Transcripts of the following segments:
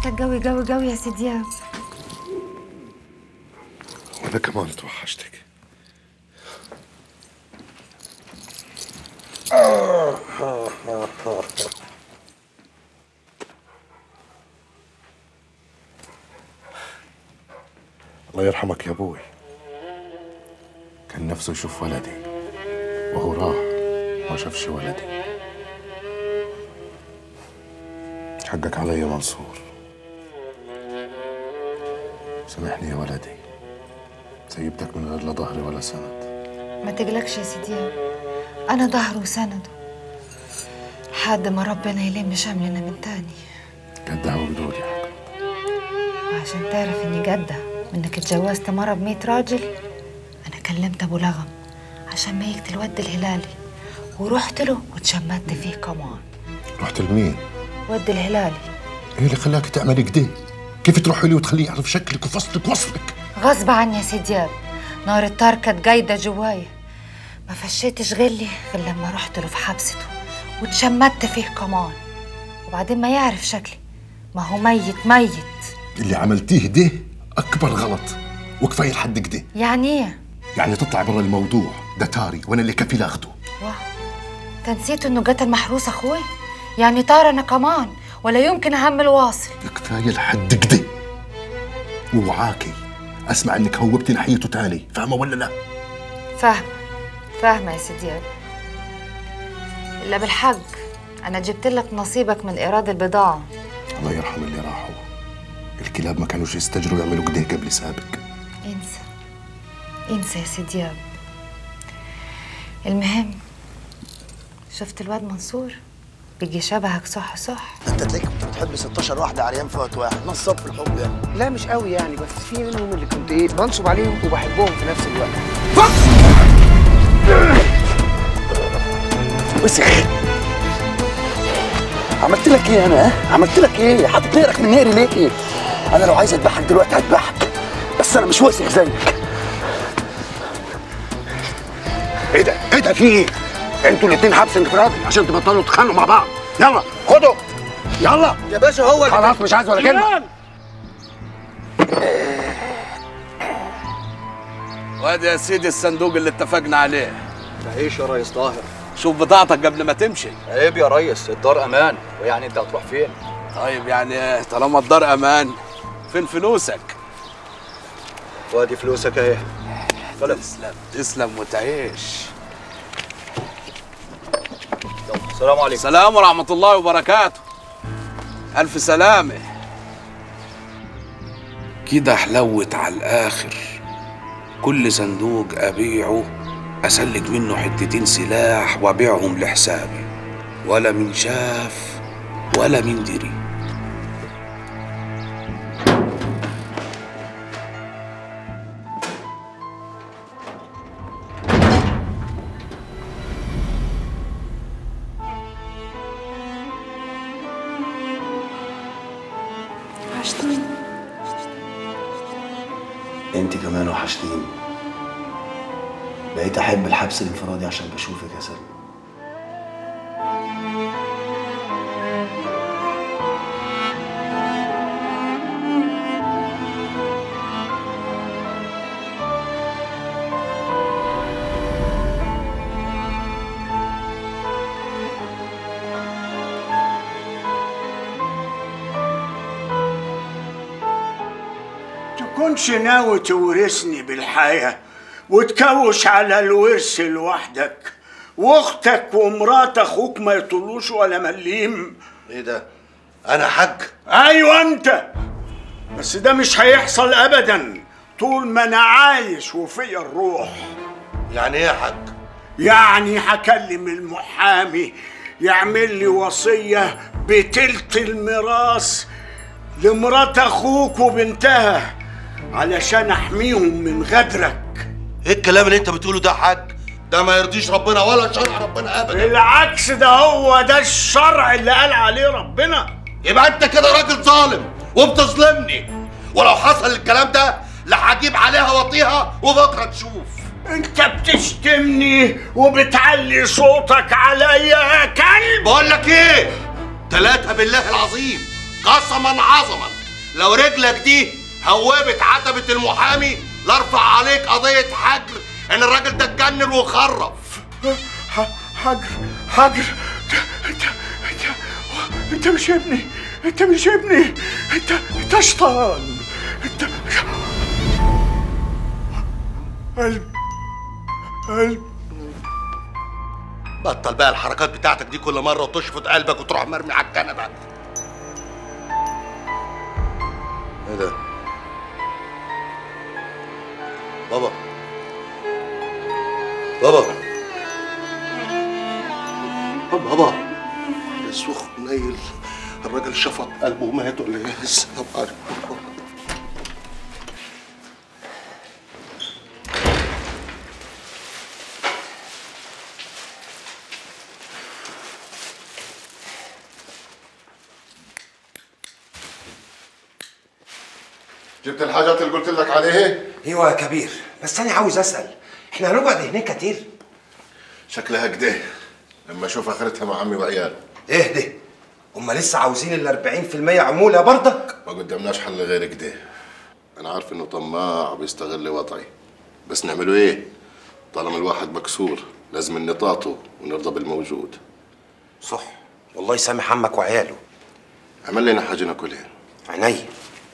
توحشتك قوي قوي قوي يا سي دياب. وانا كمان توحشتك. الله يرحمك يا ابوي، كان نفسه يشوف ولدي وهو راح ما شافش ولدي. حقك علي يا منصور، سامحني يا ولدي، سيبتك من غير لا ظهري ولا سند. ما تقلقش يا سي دياب، انا ظهره وسنده لحد ما ربنا يلم شملنا من تاني. جدها وجدود يا حاج. وعشان تعرف اني جدة وانك اتجوزت مرة ب100 راجل، انا كلمت ابو لغم عشان ما يقتل ود الهلالي، ورحت له واتشمت فيه كمان. رحت لمين؟ ود الهلالي. ايه اللي خلاك تعملي كده؟ كيف تروحي لي وتخليه يعرف شكلك وفصلك ووصفك؟ غصب عني يا سي دياب، نار الطار كانت قايدة جوايا، ما فشيتش غلي غير لما رحت له في حبسته واتشمت فيه كمان، وبعدين ما يعرف شكلي، ما هو ميت ميت. اللي عملتيه ده اكبر غلط، وكفايه لحد كده. يعني ايه؟ يعني تطلع برا الموضوع، ده تاري وانا اللي كفيل اخده. واه، انت نسيت انه قتل محروس اخوي؟ يعني طار انا كمان ولا يمكن اهمل واصل؟ كفايه لحد كده. ووعاكي اسمع انك هوبتي ناحيته تاني، فاهمه ولا لا؟ فاهمه يا سي دياب، الا بالحق انا جبت لك نصيبك من ايراد البضاعه. الله يرحم اللي راحوا، الكلاب ما كانوش يستجروا يعملوا كده قبل سابق. انسى يا سي دياب. المهم، شفت الواد منصور؟ بيجي شبهك صح صح. انت تلاقيك كنت بتحب 16 واحده عريان في وقت واحد، نصاب في الحب يعني. لا مش قوي يعني، بس في منهم اللي كنت بنصب عليهم وبحبهم في نفس الوقت. وسخ. عملت لك ايه انا؟ عملت لك ايه؟ حاطط نقرك من نقري ليه؟ انا لو عايز اذبحك دلوقتي هذبحك، بس انا مش وسخ زيك. ايه ده؟ ايه ده؟ في ايه؟ انتوا الاتنين حبس انفرادي عشان تبطلوا تتخانقوا مع بعض. يلا خدوا، يلا يا باشا. هو خلاص مش عايز ولا كلمه. وادي يا سيدي الصندوق اللي اتفقنا عليه. تعيش يا ريس طاهر. شوف بضاعتك قبل ما تمشي. عيب يا ريس، الدار امان، ويعني انت هتروح فين؟ طيب يعني طالما الدار امان، فين فلوسك؟ وادي فلوسك اهي. تسلم تسلم وتعيش. السلام عليكم. السلام ورحمة الله وبركاته. ألف سلامة. كده حلوت على الآخر. كل صندوق أبيعه أسلك منه حتتين سلاح وأبيعهم لحسابي، ولا من شاف ولا من دري. وحشتني. انت كمان وحشتيني. بقيت احب الحبس الانفرادي عشان بشوفك يا سلمى. تكونش ناوي تورثني بالحياة وتكوش على الورث لوحدك، واختك ومرات اخوك ما يطولوش ولا مليم. ايه ده؟ انا حاج؟ ايوه انت، بس ده مش هيحصل ابدا طول ما انا عايش وفيا الروح. يعني ايه يا حاج؟ يعني هكلم المحامي يعمل لي وصية بتلت الميراث لمرات اخوك وبنتها علشان احميهم من غدرك. ايه الكلام اللي انت بتقوله ده يا حاج؟ ده ما يرضيش ربنا ولا شرع ربنا ابدا. بالعكس، ده هو ده الشرع اللي قال عليه ربنا. يبقى انت كده راجل ظالم وبتظلمني، ولو حصل الكلام ده لا هجيب عليها واطيها وبكره تشوف. انت بتشتمني وبتعلي صوتك عليا يا كلب. بقول لك ايه؟ 3 بالله العظيم قسما عظما لو رجلك دي هوبت عتبة المحامي لارفع عليك قضية حجر ان الراجل ده اتجنن وخرف. حجر انت مش ابني، انت مش ابني، انت شيطان، انت قلب. بطل بقى الحركات بتاعتك دي كل مرة وتشفط قلبك وتروح مرمي على الكنبة. ايه ده؟ بابا السوخ نايل، الراجل شفط قلبه ومات ولا ايه؟ السلام عليكم. جبت الحاجات اللي قلت لك عليها؟ ايوه يا كبير، بس انا عاوز اسال، احنا هنقعد هناك كتير؟ شكلها كده لما اشوف اخرتها مع عمي وعياله. ايه ده؟ هما لسه عاوزين ال 40% عموله برضك؟ ما قدامناش حل غير كده. انا عارف انه طماع وبيستغل وضعي، بس نعمله ايه؟ طالما الواحد مكسور لازم نطاطه ونرضى بالموجود. صح، والله يسامح عمك وعياله. عمل لنا حاجه ناكلها. عينيا.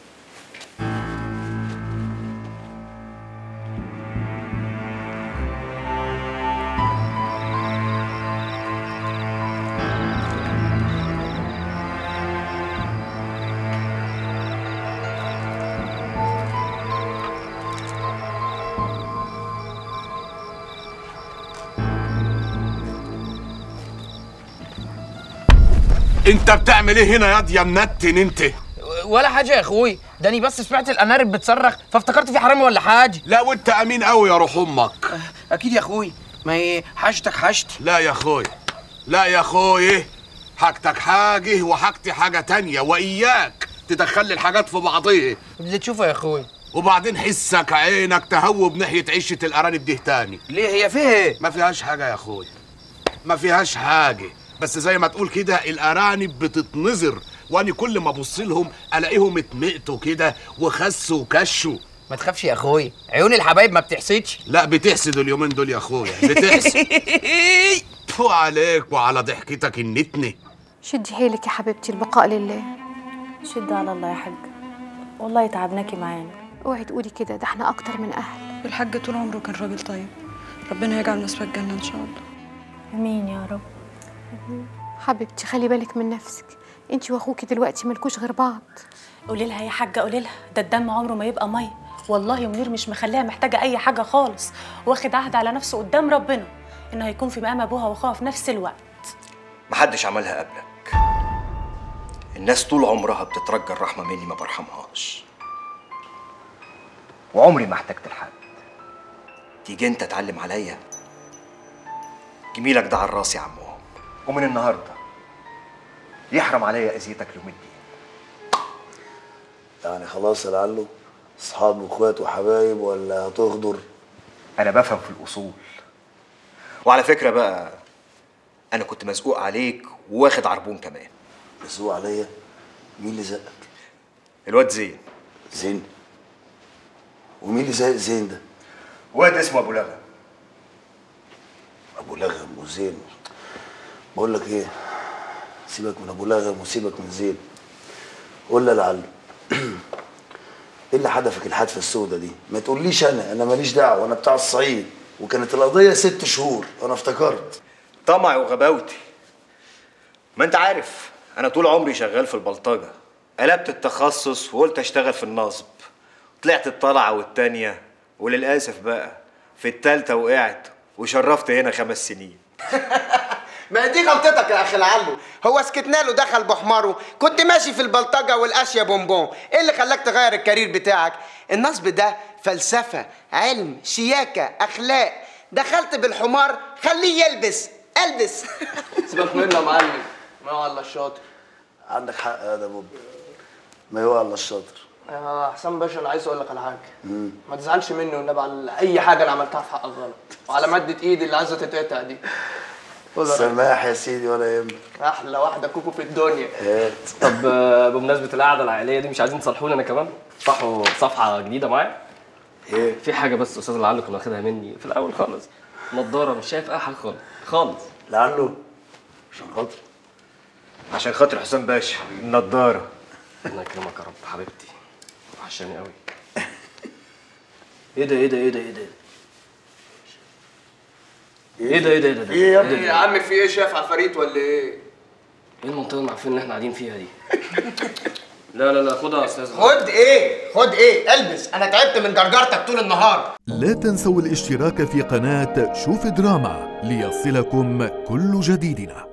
انت بتعمل ايه هنا ياض يا منتن انت؟ ولا حاجه يا اخوي، ده انا بس سمعت الانارب بتصرخ فافتكرت في حرامي ولا حاجه. لا وانت امين قوي يا روح امك. اكيد يا اخوي، ما هي حاجتك حاجتي. لا يا اخوي، لا يا اخوي، حاجتك حاجه وحاجتي حاجه تانية، واياك تدخل الحاجات في بعضيها. اللي تشوفه يا اخوي. وبعدين حسك عينك تهوب ناحيه عشه الارانب دي تاني. ليه هي فيها ايه؟ ما فيهاش حاجه يا اخوي، ما فيهاش حاجه، بس زي ما تقول كده الارانب بتتنظر، واني كل ما ابص لهم الاقيهم اتمقتوا كده وخسوا وكشوا. ما تخافش يا اخوي، عيون الحبايب ما بتحسدش. لا بتحسد اليومين دول يا اخويا، بتحسد. فو عليك وعلى ضحكتك النتنه. شدي حيلك يا حبيبتي، البقاء لله. شد على الله يا حاج، والله تعبناكي معانا. اوعي تقولي كده، ده احنا اكتر من اهل. الحاج طول عمره كان راجل طيب، ربنا يجعل نصيب الجنه ان شاء الله. امين يا رب. حبيبتي خلي بالك من نفسك، انتي واخوكي دلوقتي مالكوش غير بعض. قولي لها يا حاجه، قولي لها ده الدم عمره ما يبقى ميه، والله منير مش مخليها محتاجه اي حاجه خالص، واخد عهد على نفسه قدام ربنا انه هيكون في مقام ابوها واخوها في نفس الوقت. محدش عملها قبلك. الناس طول عمرها بتترجى الرحمه مني، ما برحمهاش، وعمري ما احتجت لحد. تيجي انت تعلم عليا؟ جميلك ده على راسي يا عمهم، ومن النهارده يحرم عليا اذيتك يوم الدين. يعني خلاص يا لعله اصحاب واخوات وحبايب ولا هتغدر؟ انا بفهم في الاصول. وعلى فكره بقى، انا كنت مزقوق عليك وواخد عربون كمان. مزقوق عليا؟ مين اللي زقك؟ الواد زين. زين؟ ومين اللي زق زين ده؟ واد اسمه ابو لغم. ابو لغم وزين؟ بقول لك ايه، سيبك من ابو لغم وسيبك من زين. قول لي يا لعله ايه اللي حدفك الحدفه السوداء دي؟ ما تقوليش انا ماليش دعوه، انا بتاع الصعيد، وكانت القضيه 6 شهور. انا افتكرت طمعي وغباوتي. ما انت عارف انا طول عمري شغال في البلطجه، قلبت التخصص وقلت اشتغل في النصب، طلعت الطلعه والتانيه، وللاسف بقى في التالتة وقعت وشرفت هنا 5 سنين. ما دي غلطتك يا اخي لعله، هو سكتنا له دخل بحماره، كنت ماشي في البلطجه والاشياء بونبون، ايه اللي خلاك تغير الكارير بتاعك؟ النصب ده فلسفه، علم، شياكه، اخلاق، دخلت بالحمار خليه يلبس، البس. سيبك منه يا معلم، ما هو الله الشاطر. عندك حق يا ده بوب، ما هو الله الشاطر. يا حسام باشا انا عايز اقول لك على حاجه، ما تزعلش مني والنبي على اي حاجه انا عملتها في حقك غلط، وعلى ماده ايدي اللي عايزه تتقطع دي. سماح يا سيدي ولا يهمك. احلى واحده كوكو في الدنيا. هات. طب بمناسبه القعده العائليه دي مش عايزين تصالحوني انا كمان؟ تفتحوا صفحه جديده معايا؟ ايه؟ في حاجه بس استاذ لعله كان واخدها مني في الاول خالص، نضاره مش شايف اي حاجه خالص خالص. لعله عشان خاطر عشان خاطر حسام باشا النضاره. الله يكرمك يا رب حبيبتي، وحشاني قوي. ايه ده ايه ده ايه ده ايه ده ايه ده ايه ده ايه ده ايه يا عم في ايه؟ شايف عفاريت ولا ايه؟ ايه المنطقه المعفنه اللي احنا قاعدين فيها دي؟ لا لا لا خدها يا استاذ. خد ايه؟ خد ايه؟ البس، انا تعبت من جرجرتك طول النهار. لا تنسوا الاشتراك في قناة شوف دراما ليصلكم كل جديدنا.